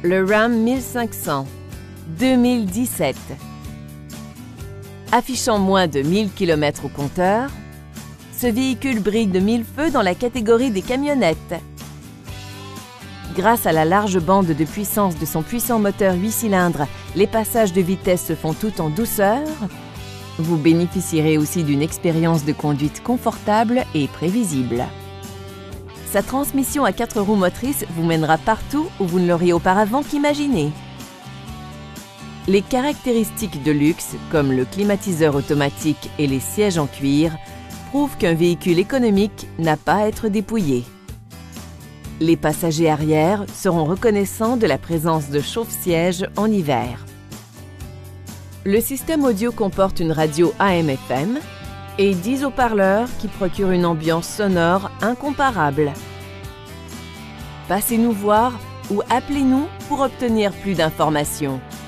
le Ram 1500, 2017. Affichant moins de 1000 km au compteur, ce véhicule brille de mille feux dans la catégorie des camionnettes. Grâce à la large bande de puissance de son puissant moteur 8 cylindres, les passages de vitesse se font tout en douceur. Vous bénéficierez aussi d'une expérience de conduite confortable et prévisible. Sa transmission à 4 roues motrices vous mènera partout où vous ne l'auriez auparavant qu'imaginé. Les caractéristiques de luxe, comme le climatiseur automatique et les sièges en cuir, prouvent qu'un véhicule économique n'a pas à être dépouillé. Les passagers arrière seront reconnaissants de la présence de chauffe-sièges en hiver. Le système audio comporte une radio AM/FM et 10 haut-parleurs qui procurent une ambiance sonore incomparable. Passez nous voir ou appelez-nous pour obtenir plus d'informations.